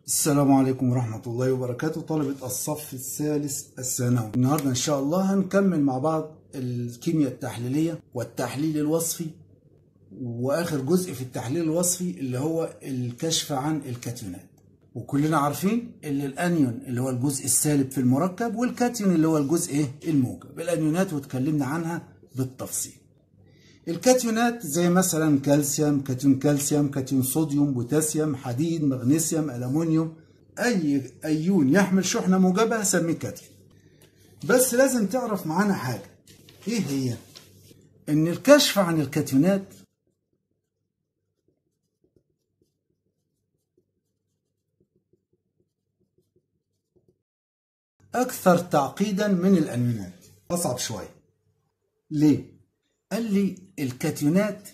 السلام عليكم ورحمة الله وبركاته، طلبة الصف الثالث الثانوي. النهاردة إن شاء الله هنكمل مع بعض الكيمياء التحليلية والتحليل الوصفي، وآخر جزء في التحليل الوصفي اللي هو الكشف عن الكاتيونات. وكلنا عارفين إن الأنيون اللي هو الجزء السالب في المركب، والكاتيون اللي هو الجزء الموجب. الأنيونات واتكلمنا عنها بالتفصيل. الكاتيونات زي مثلا كالسيوم، كاتيون كالسيوم، كاتيون صوديوم، بوتاسيوم، حديد، مغنيسيوم، ألمونيوم، أي أيون يحمل شحنة موجبة هسميه كاتيون. بس لازم تعرف معانا حاجة، إيه هي؟ إن الكشف عن الكاتيونات أكثر تعقيدا من الأنيونات، أصعب شوية. ليه؟ قال لي الكاتيونات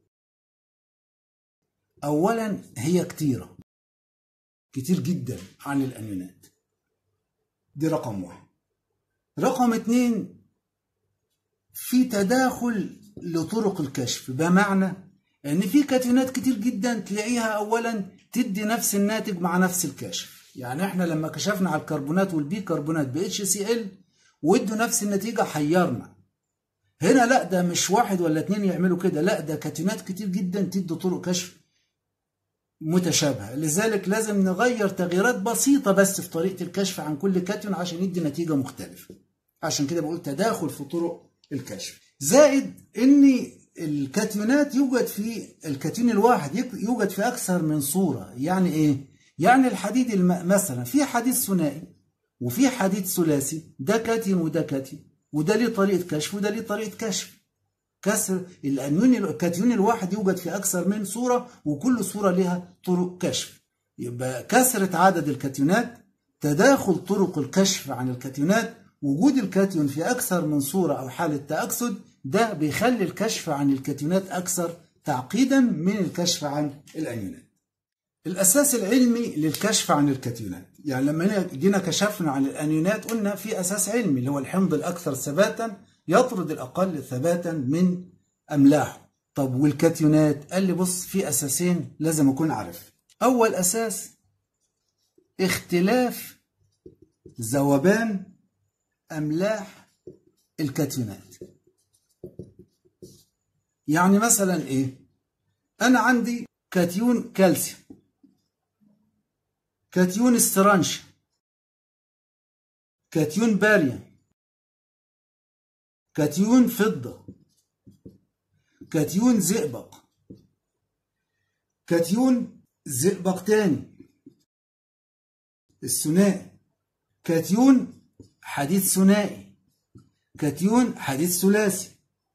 أولا هي كتير جدا عن الأنيونات، دي رقم واحد. رقم اتنين، في تداخل لطرق الكشف، بمعنى ان في كاتيونات كتير جدا تلاقيها اولا تدي نفس الناتج مع نفس الكشف. يعني احنا لما كشفنا على الكربونات والبيكربونات ب HCl وادوا نفس النتيجة حيرنا. هنا لا، ده مش واحد ولا اتنين يعملوا كده، لا ده كاتيونات كتير جدا تدي طرق كشف متشابهة. لذلك لازم نغير تغييرات بسيطة بس في طريقة الكشف عن كل كاتيون عشان يدي نتيجة مختلفة. عشان كده بقول تداخل في طرق الكشف. زائد ان الكاتيونات يوجد في الكاتيون الواحد يوجد في اكثر من صورة. يعني ايه؟ يعني الحديد مثلا في حديد ثنائي وفي حديد ثلاثي، ده كاتيون وده كاتيون، وده ليه طريقة كشف وده ليه طريقة كشف. كسر الكاتيون الواحد يوجد في أكثر من صورة، وكل صورة لها طرق كشف. يبقى كثرة عدد الكاتيونات، تداخل طرق الكشف عن الكاتيونات، وجود الكاتيون في أكثر من صورة أو حالة تأكسد، ده بيخلي الكشف عن الكاتيونات أكثر تعقيدا من الكشف عن الأنيونات. الأساس العلمي للكشف عن الكاتيونات، يعني لما جينا كشفنا عن الأنيونات قلنا في أساس علمي اللي هو الحمض الأكثر ثباتا يطرد الأقل ثباتا من أملاحه. طب والكاتيونات؟ قال لي بص، في أساسين لازم أكون عارف. أول أساس اختلاف ذوبان أملاح الكاتيونات. يعني مثلا إيه؟ أنا عندي كاتيون كالسيوم، كاتيون استرانشيوم، كاتيون باريوم، كاتيون فضة، كاتيون زئبق، كاتيون زئبق تاني الثنائي، كاتيون حديد ثنائي، كاتيون حديد ثلاثي،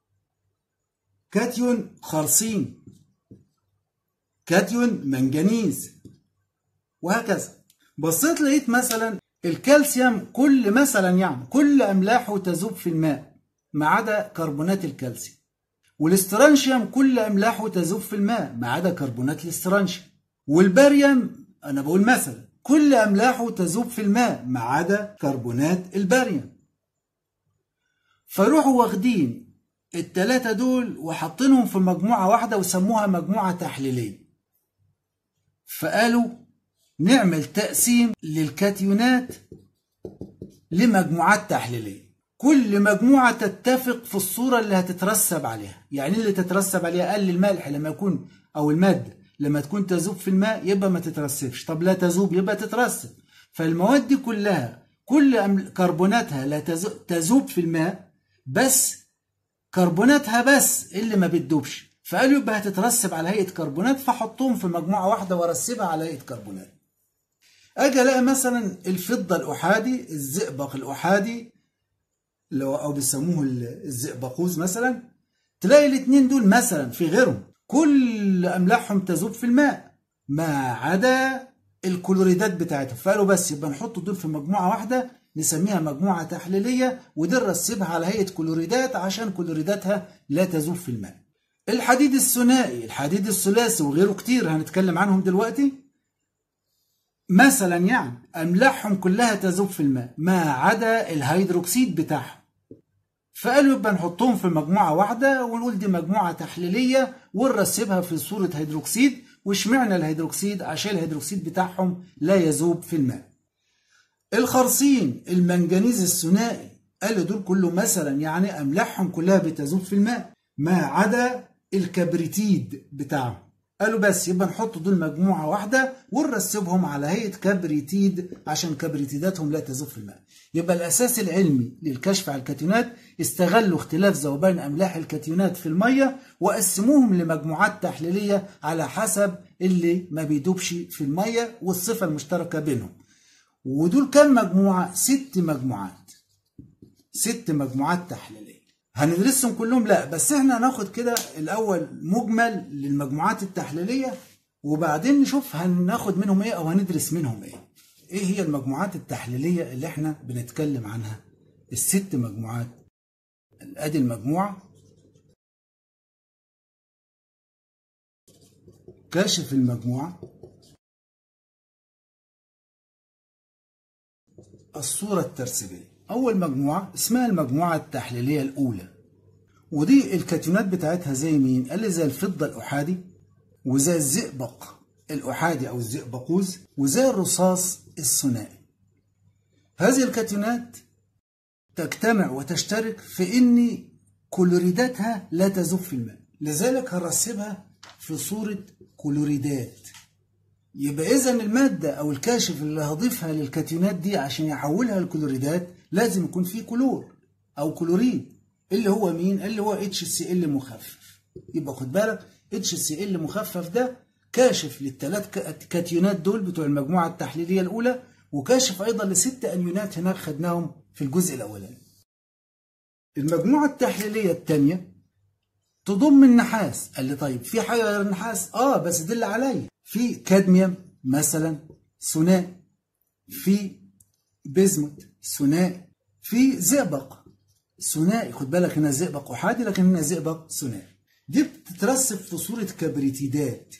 كاتيون خرسين، كاتيون منجنيز، وهكذا. بصيت لقيت مثلا الكالسيوم كل أملاحه تذوب في الماء ما عدا كربونات الكالسيوم، والاسترانشيوم كل أملاحه تذوب في الماء ما عدا كربونات الاسترانشيوم، والباريوم أنا بقول مثلا كل أملاحه تذوب في الماء ما عدا كربونات الباريوم. فروحوا واخدين الثلاثة دول وحاطينهم في مجموعة واحدة وسموها مجموعة تحليلية. فقالوا نعمل تقسيم للكاتيونات لمجموعات تحليلية، كل مجموعة تتفق في الصورة اللي هتترسب عليها. يعني اللي تترسب عليها قال الملح لما يكون أو المادة لما تكون تذوب في الماء يبقى ما تترسبش، طب لا تذوب يبقى تترسب. فالمواد دي كلها كل كربوناتها لا تذوب في الماء، بس كربوناتها بس اللي ما بتدوبش. فقالوا يبقى هتترسب على هيئة كربونات، فحطهم في مجموعة واحدة وارسبها على هيئة كربونات. اجي الاقي مثلا الفضة الأحادي، الزئبق الأحادي أو بيسموه الزئبقوز مثلا، تلاقي الاثنين دول مثلا في غيرهم كل أملاحهم تذوب في الماء ما عدا الكلوريدات بتاعتهم. فقالوا بس يبقى نحط دول في مجموعة واحدة نسميها مجموعة تحليلية، ودي نرسبها على هيئة كلوريدات عشان كلوريداتها لا تذوب في الماء. الحديد الثنائي، الحديد الثلاثي وغيره كتير هنتكلم عنهم دلوقتي، مثلا يعني أملاحهم كلها تذوب في الماء ما عدا الهيدروكسيد بتاعهم. فقالوا يبقى نحطهم في مجموعة واحدة ونقول دي مجموعة تحليلية ونرسبها في صورة هيدروكسيد، واشمعنى الهيدروكسيد؟ عشان الهيدروكسيد بتاعهم لا يذوب في الماء. الخرسين، المنجنيز الثنائي، قال دول كله مثلا يعني أملاحهم كلها بتذوب في الماء ما عدا الكبريتيد بتاعهم. قالوا بس يبقى نحط دول مجموعة واحدة ونرسبهم على هيئة كبريتيد عشان كبريتيداتهم لا تذوب في الماء. يبقى الأساس العلمي للكشف على الكاتيونات استغلوا اختلاف ذوبان أملاح الكاتيونات في المية وقسموهم لمجموعات تحليلية على حسب اللي ما بيدوبش في المية والصفة المشتركة بينهم. ودول كم مجموعة؟ 6 مجموعات. 6 مجموعات تحليلية. هندرسهم كلهم؟ لا، بس احنا هناخد كده الاول مجمل للمجموعات التحليليه وبعدين نشوف هناخد منهم ايه او هندرس منهم ايه. ايه هي المجموعات التحليليه اللي احنا بنتكلم عنها؟ ال6 مجموعات. ادي المجموعه، كاشف المجموعه، الصوره الترسيبيه. اول مجموعه اسمها المجموعه التحليليه الاولى، ودي الكاتيونات بتاعتها زي مين؟ قال لي زي الفضة الأحادي، وزي الزئبق الأحادي أو الزئبقوز، وزي الرصاص الثنائي. هذه الكاتيونات تجتمع وتشترك في إن كلوريداتها لا تذوب في الماء، لذلك هنرسبها في صورة كلوريدات. يبقى إذا المادة أو الكاشف اللي هضيفها للكاتيونات دي عشان يحولها لكلوريدات لازم يكون فيه كلور أو كلوريد، اللي هو مين؟ اللي هو HCl مخفف. يبقى خد بالك HCl مخفف ده كاشف للثلاث كاتيونات دول بتوع المجموعة التحليلية الأولى، وكاشف أيضا ل6 أنيونات هناك خدناهم في الجزء الأولاني. المجموعة التحليلية الثانية تضم النحاس. قال لي طيب في حاجة غير النحاس؟ بس دل عليا. في كادميوم مثلا ثنائي، في بيزموت ثنائي، في زئبق ثنائي. خد بالك هنا زئبق احادي لكن هنا زئبق ثنائي. دي بتترسب في صورة كبريتيدات.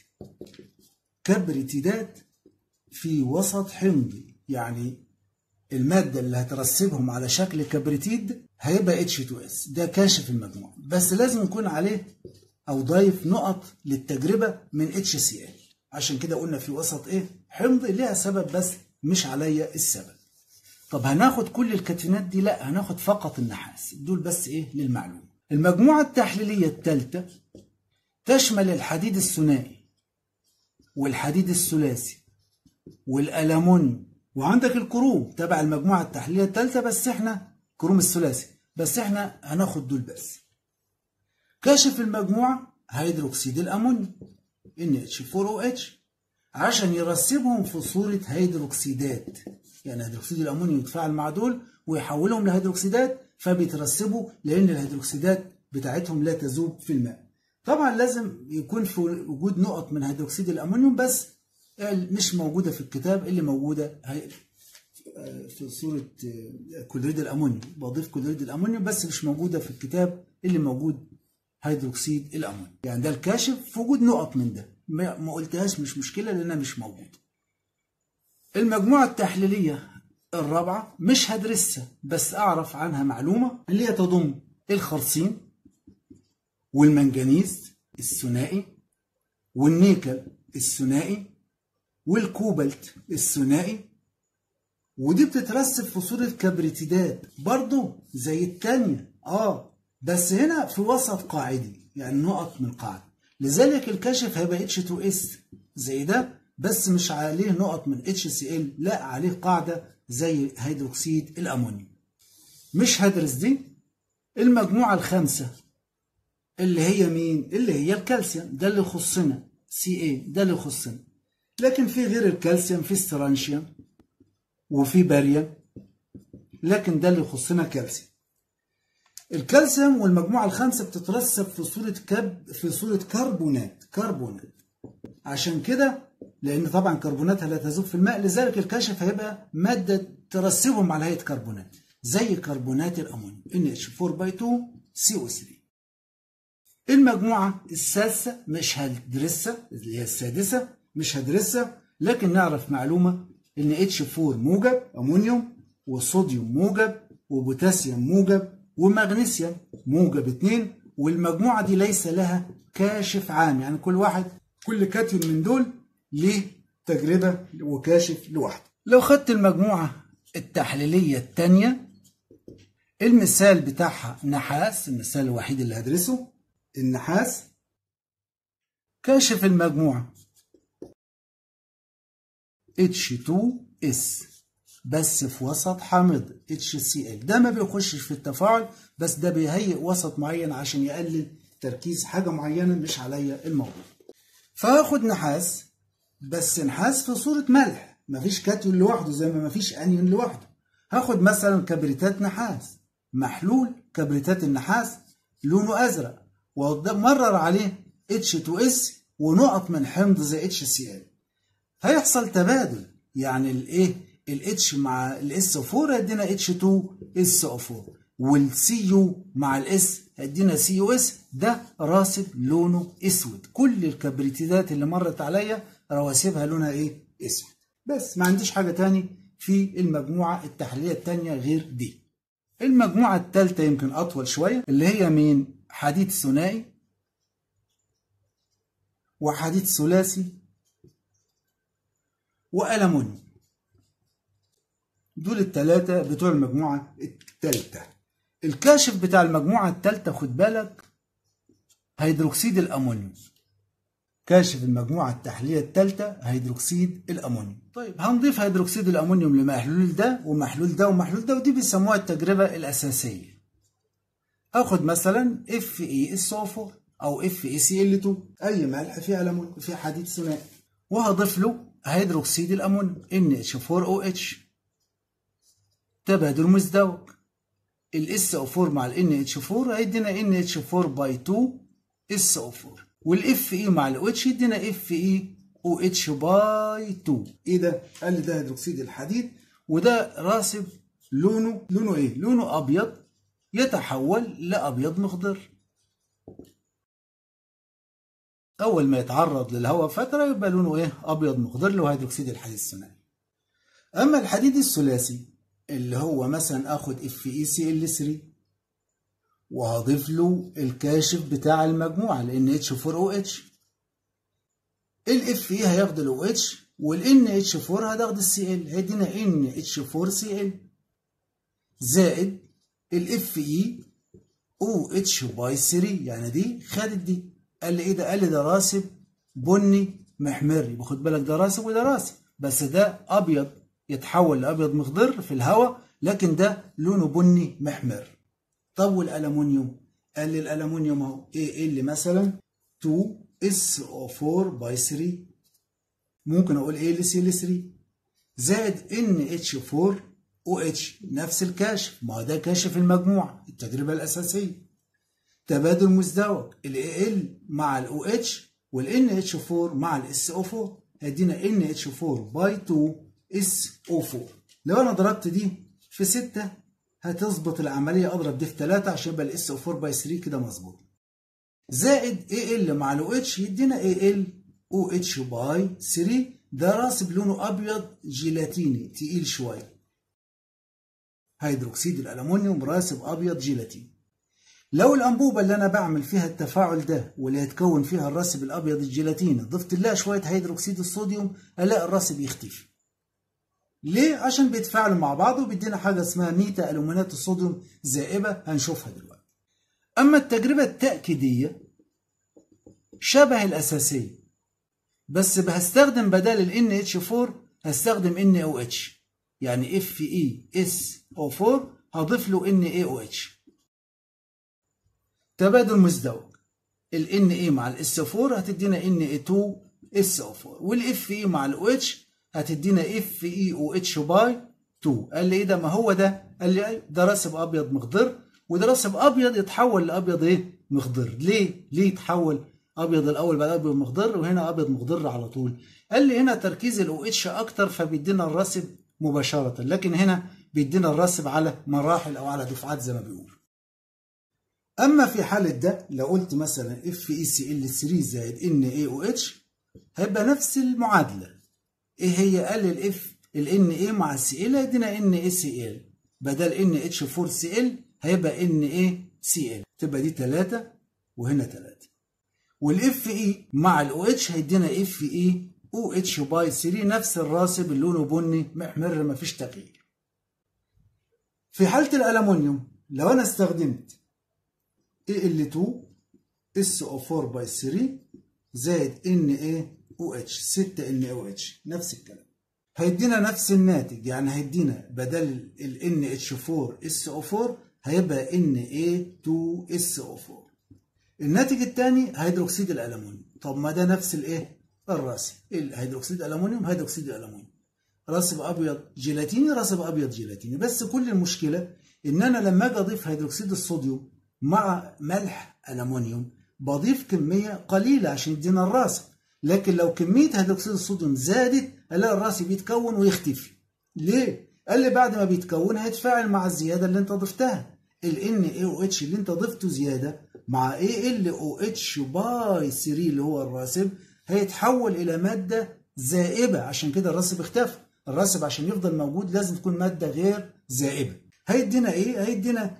كبريتيدات في وسط حمضي، يعني المادة اللي هترسبهم على شكل كبريتيد هيبقى H2S. ده كاشف المجموعة، بس لازم يكون عليه أو ضايف نقط للتجربة من HCl. عشان كده قلنا في وسط إيه؟ حمضي. ليها سبب بس مش عليا السبب. طب هناخد كل الكاتيونات دي؟ لا، هناخد فقط النحاس. دول بس إيه للمعلومة. المجموعة التحليلية الثالثة تشمل الحديد الثنائي والحديد الثلاثي والألمونيوم، وعندك الكروم تبع المجموعة التحليلية الثالثة، بس احنا كروم الثلاثي، بس احنا هناخد دول بس. كاشف المجموعة هيدروكسيد الأمونيوم NH4OH عشان يرسبهم في صورة هيدروكسيدات. يعني هيدروكسيد الأمونيوم يتفاعل مع دول ويحولهم لهيدروكسيدات، فبيترسبوا لأن الهيدروكسيدات بتاعتهم لا تذوب في الماء. طبعا لازم يكون في وجود نقط من هيدروكسيد الأمونيوم، بس مش موجودة في الكتاب. اللي موجودة في صورة كلوريد الأمونيوم، بضيف كلوريد الأمونيوم، بس مش موجودة في الكتاب. اللي موجود هيدروكسيد الأمونيوم. يعني ده الكاشف في وجود نقط من ده، ما قلتهاش مش مشكلة لأنها مش موجودة. المجموعة التحليلية الرابعة مش هدرسها بس أعرف عنها معلومة، اللي هي تضم الخرسين والمنجنيز الثنائي والنيكل الثنائي والكوبالت الثنائي، ودي بتترسب في صورة كبريتيدات برضو زي التانية، بس هنا في وسط قاعدي، يعني نقط من قاعدة. لذلك الكاشف هيبقى H2S زي ده، بس مش عليه نقط من HCl، لا عليه قاعدة زي هيدروكسيد الأمونيوم. مش هدرس دي. المجموعة الخامسة اللي هي مين؟ اللي هي الكالسيوم، ده اللي يخصنا، Ca ده اللي يخصنا. لكن في غير الكالسيوم في سترانشيوم وفي باريوم، لكن ده اللي يخصنا كالسيوم. الكالسيوم والمجموعة الخامسة بتترسب في صورة كربونات. عشان كده لأن طبعا كربوناتها لا تذوب في الماء، لذلك الكاشف هيبقى مادة ترسبهم على هيئة كربونات زي كربونات الأمونيوم NH4/2CO3. المجموعة السادسة مش هدرسها، اللي هي السادسة مش هدرسها، لكن نعرف معلومة إن H4 موجب أمونيوم، وصوديوم موجب، وبوتاسيوم موجب، ومغنيسيوم موجب 2. والمجموعة دي ليس لها كاشف عام، يعني كل واحد كل كاتيون من دول ليه تجربة وكاشف لوحده. لو خدت المجموعة التحليلية الثانية المثال بتاعها نحاس، المثال الوحيد اللي هدرسه النحاس، كاشف المجموعة H2S بس في وسط حامض HCl. ده ما بيخشش في التفاعل، بس ده بيهيئ وسط معين عشان يقلل تركيز حاجة معينة مش عليا الموضوع. فهاخد نحاس، بس نحاس في صورة ملح، مفيش كاتيون لوحده زي ما مفيش انيون لوحده. هاخد مثلا كبريتات نحاس، محلول كبريتات النحاس لونه ازرق، ومرر عليه H2S ونقط من حمض زي HCl. هيحصل تبادل، يعني الايه الاتش مع الاس او 4 هيدينا H2S او 4، والسي يو مع الاس هيدينا سي يو اس. ده راسب لونه اسود. كل الكبريتات اللي مرت عليا رواسبها لونها ايه؟ اسود. بس ما عنديش حاجه تاني في المجموعه التحليليه الثانيه غير دي. المجموعه الثالثه يمكن اطول شويه، اللي هي مين؟ حديد ثنائي وحديد ثلاثي وألمونيوم. دول الثلاثة بتوع المجموعة الثالثة. الكاشف بتاع المجموعة الثالثة خد بالك هيدروكسيد الأمونيوم. كاشف المجموعة التحليلية الثالثة هيدروكسيد الأمونيوم. طيب هنضيف هيدروكسيد الأمونيوم لمحلول ده ومحلول ده ومحلول ده، ودي بيسموها التجربة الأساسية. أخد مثلا FeSO4 أو FeCl2، أي ملح فيه ألمونيوم فيه حديد ثنائي، وهضيف له هيدروكسيد الأمونيوم NH4OH. تبادل مزدوج، ال SO4 مع ال NH4 هيدينا NH4/2 SO4، وال Fe مع ال OH يدينا FeOH/2. ايه ده؟ قال لي ده هيدروكسيد الحديد، وده راسب لونه ايه؟ لونه ابيض يتحول لابيض مخضر. اول ما يتعرض للهواء فتره يبقى لونه ايه؟ ابيض مخضر، اللي هو هيدروكسيد الحديد الثنائي. اما الحديد الثلاثي اللي هو مثلا اخد FeCl3 وهضيف له الكاشف بتاع المجموعه ال NH4OH. ال Fe هياخد ال OH وال NH4 هتاخد ال Cl، هيدينا NH4Cl زائد ال FeOH/3، يعني دي خدت دي. قال لي ايه ده؟ قال لي ده راسب بني محمري. باخد بالك ده راسب وده راسب، بس ده ابيض يتحول لابيض مخضر في الهواء، لكن ده لونه بني محمر. طب والالومنيوم؟ قال لي الالومنيوم اهو Al مثلا 2SO4/3، ممكن اقول AlCl3 زائد NH4OH، نفس الكاشف، ما هو ده كاشف المجموعه التجربه الاساسيه. تبادل مزدوج، ال Al مع ال OH وال NH4 مع ال SO4 هيدينا NH4/2SO4. لو انا ضربت دي في 6 هتظبط العمليه، اضرب دي في 3 عشان يبقى ال SO4/3 كده مظبوط، زائد Al مع ال OH يدينا AlOH/3. ده راسب لونه ابيض جيلاتيني تقيل شويه. هيدروكسيد الالومنيوم راسب ابيض جيلاتيني. لو الانبوبه اللي انا بعمل فيها التفاعل ده واللي هيتكون فيها الراسب الابيض الجيلاتيني ضفت لها شويه هيدروكسيد الصوديوم، الاقي الراسب يختفي. ليه؟ عشان بيتفاعلوا مع بعض وبيدينا حاجه اسمها ميتا الومنات الصوديوم زائبه، هنشوفها دلوقتي. اما التجربه التاكيديه شبه الاساسيه، بس هستخدم بدل ال NH4 هستخدم NaOH، يعني FeSO4 هضيف له NaOH. تبادل مزدوج، ال Na مع ال SO4 هتدينا Na2SO4، وال Fe مع ال OH هتدينا FeOH/2. قال لي ايه ده؟ ما هو ده. قال لي ده راسب ابيض مخضر، وده راسب ابيض يتحول لابيض ايه؟ مخضر. ليه يتحول ابيض الاول بعد ابيض مخضر وهنا ابيض مخضر على طول؟ قال لي هنا تركيز ال OH اكتر فبيدينا الراسب مباشره، لكن هنا بيدينا الراسب على مراحل او على دفعات زي ما بيقولوا. اما في حاله ده لو قلت مثلا FeCl3 زائد NaOH هيبقى نفس المعادله. ايه هي؟ قال لي ال Na مع Cl هيدينا NaCl، بدل NH4Cl هيبقى NaCl، تبقى دي 3 وهنا 3. والاف اي مع الاو اتش هيدينا اف اي او اتش باي 3، نفس الراسب اللي لونه بني محمر مفيش تغيير. في حالة الألمنيوم لو أنا استخدمت Al2SO4 باي 3 زائد NaOH 6NaOH نفس الكلام، هيدينا نفس الناتج، يعني هيدينا بدل ال NH4SO4 هيبقى Na2SO4. الناتج الثاني هيدروكسيد الألمنيوم. طب ما ده نفس الايه؟ الراسب، الهيدروكسيد الألمنيوم هيدروكسيد الألمنيوم، راسب ابيض جيلاتيني راسب ابيض جيلاتيني. بس كل المشكله ان انا لما اجي اضيف هيدروكسيد الصوديوم مع ملح ألمنيوم بضيف كميه قليله عشان يدينا الراسب، لكن لو كميه هيدروكسيد الصوديوم زادت الاقي الراسب يتكون ويختفي. ليه؟ قال لي بعد ما بيتكون هيتفاعل مع الزياده اللي انت ضفتها، ال NaOH اللي انت ضفته زياده مع AlOH باي 3 اللي هو الراسب هيتحول الى ماده زائبه، عشان كده الراسب اختفى. الراسب عشان يفضل موجود لازم تكون ماده غير زائبه. هيدينا ايه؟ هيدينا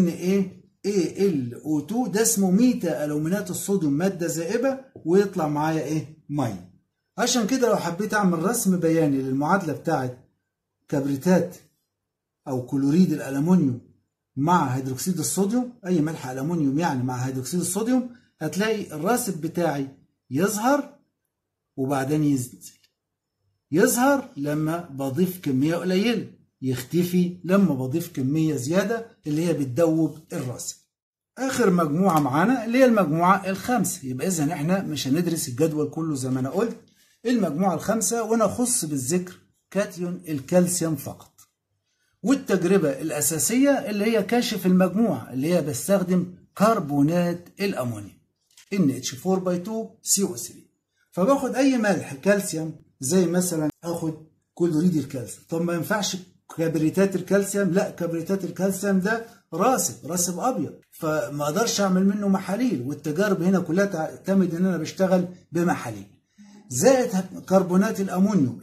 NaAlO2، ده اسمه ميتا الومنات الصوديوم ماده زائبه، ويطلع معايا ايه؟ ميه. عشان كده لو حبيت اعمل رسم بياني للمعادله بتاعت كبريتات او كلوريد الالومنيوم مع هيدروكسيد الصوديوم، اي ملح الومنيوم يعني مع هيدروكسيد الصوديوم، هتلاقي الراسب بتاعي يظهر وبعدين ينزل. يظهر لما بضيف كمية قليلة، يختفي لما بضيف كمية زيادة اللي هي بتدوب الراسب. آخر مجموعة معانا اللي هي المجموعة الخامسة. يبقى إذن إحنا مش هندرس الجدول كله زي ما أنا قلت، المجموعة الخامسة ونخص بالذكر كاتيون الكالسيوم فقط. والتجربة الأساسية اللي هي كاشف المجموعة اللي هي بستخدم كربونات الأمونيوم NH4/2CO3. فباخد أي ملح كالسيوم زي مثلا اخد كلوريد الكالسيوم. طب ما ينفعش كبريتات الكالسيوم؟ لا، كبريتات الكالسيوم ده راسب ابيض، فما اقدرش اعمل منه محاليل، والتجارب هنا كلها تعتمد ان انا بشتغل بمحاليل. زائد كربونات الامونيوم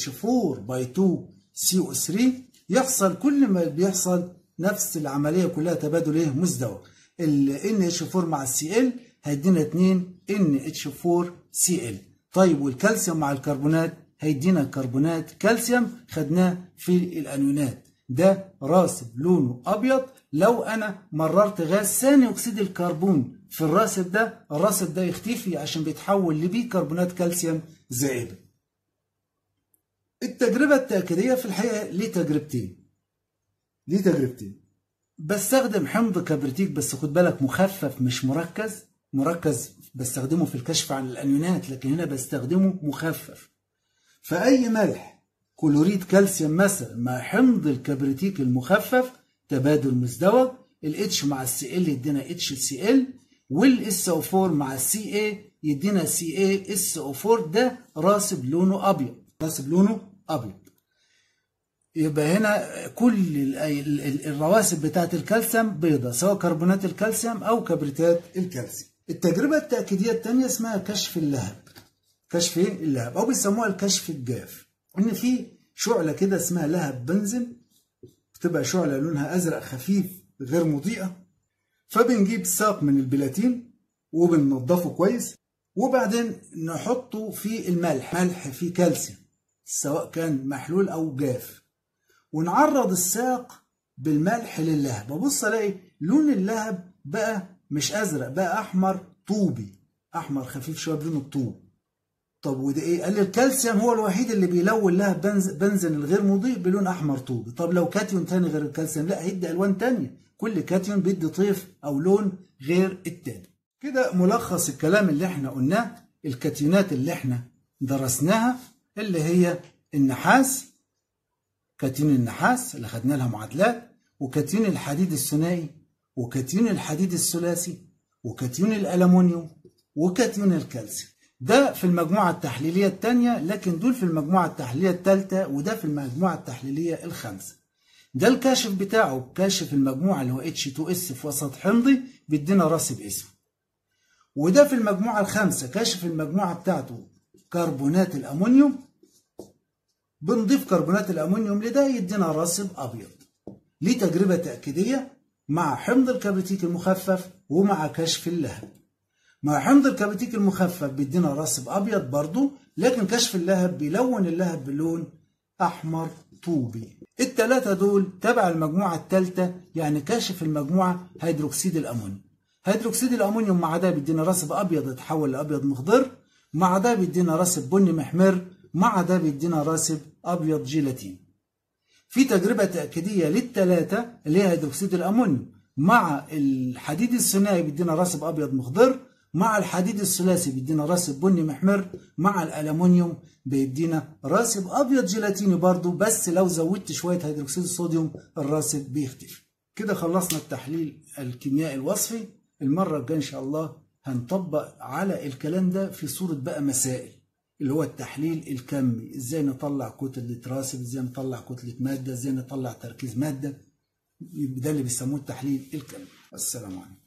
NH4/2CO3 يحصل كل ما بيحصل نفس العمليه كلها تبادل ايه؟ مزدوج. ال NH4 مع الCl هيدينا 2 NH4Cl. طيب والكالسيوم مع الكربونات هيدينا كربونات كالسيوم، خدناه في الانيونات، ده راسب لونه ابيض. لو انا مررت غاز ثاني اكسيد الكربون في الراسب ده، الراسب ده يختفي عشان بيتحول لبيكربونات كالسيوم زائبه. التجربه التاكيديه في الحقيقه ليه تجربتين. بستخدم حمض كبريتيك، بس خد بالك مخفف مش مركز بستخدمه في الكشف عن الانيونات، لكن هنا بستخدمه مخفف. فأي ملح كلوريد كالسيوم مثلا مع حمض الكبريتيك المخفف تبادل مزدوج، الاتش مع الCl يدينا HCl، والSO4 مع الCa يدينا CaSO4، ده راسب لونه ابيض. يبقى هنا كل الرواسب بتاعت الكالسيوم بيضة، سواء كربونات الكالسيوم او كبريتات الكالسيوم. التجربة التأكيدية الثانية اسمها كشف اللهب. او بيسموها الكشف الجاف. ان في شعلة كده اسمها لهب بنزين، بتبقى شعلة لونها ازرق خفيف غير مضيئة. فبنجيب ساق من البلاتين وبننضفه كويس، وبعدين نحطه في الملح، ملح فيه كالسيوم سواء كان محلول او جاف، ونعرض الساق بالملح للهب. ببص الاقي لون اللهب بقى مش ازرق، بقى احمر طوبي، احمر خفيف شويه بلون الطوب. طب وده ايه؟ قال لي الكالسيوم هو الوحيد اللي بيلون لهب بنزين الغير مضيء بلون احمر طوبي. طب لو كاتيون تاني غير الكالسيوم؟ لا، هيدي الوان تانية، كل كاتيون بيدي طيف او لون غير التاني. كده ملخص الكلام اللي احنا قلناه. الكاتيونات اللي احنا درسناها اللي هي النحاس، كاتيون النحاس اللي خدنا لها معادلات، وكاتيون الحديد الثنائي، وكاتيون الحديد الثلاثي، وكاتيون الألمنيوم، وكاتيون الكالسيوم. ده في المجموعة التحليلية الثانية، لكن دول في المجموعة التحليلية الثالثة، وده في المجموعة التحليلية الخامسة. ده الكاشف بتاعه، كاشف المجموعة اللي هو H2S في وسط حمضي بيدينا راسب اسود. وده في المجموعة الخامسة كاشف المجموعة بتاعته كربونات الأمونيوم، بنضيف كربونات الأمونيوم لده يدينا راسب أبيض. ليه تجربة تأكيدية مع حمض الكبريتيك المخفف ومع كشف اللهب. مع حمض الكبريتيك المخفف بيدينا راسب ابيض برضو، لكن كشف اللهب بيلون اللهب بلون احمر طوبي. الثلاثه دول تبع المجموعه الثالثه، يعني كاشف المجموعه هيدروكسيد الامونيوم. هيدروكسيد الامونيوم مع ده بيدينا راسب ابيض يتحول لابيض مخضر، مع ده بيدينا راسب بني محمر، مع ده بيدينا راسب ابيض جيلاتين. في تجربه تاكيديه للثلاثه اللي هي هيدروكسيد الامونيوم مع الحديد الثنائي بيدينا راسب ابيض مخضر، مع الحديد الثلاثي بيدينا راسب بني محمر، مع الالومنيوم بيدينا راسب ابيض جيلاتيني برضو، بس لو زودت شويه هيدروكسيد الصوديوم الراسب بيختفي. كده خلصنا التحليل الكيميائي الوصفي. المره الجايه ان شاء الله هنطبق على الكلام ده في صوره بقى مسائل، اللي هو التحليل الكمي، ازاي نطلع كتله راسب، ازاي نطلع كتله ماده، ازاي نطلع تركيز ماده. ده اللي بيسموه التحليل الكمي. السلام عليكم.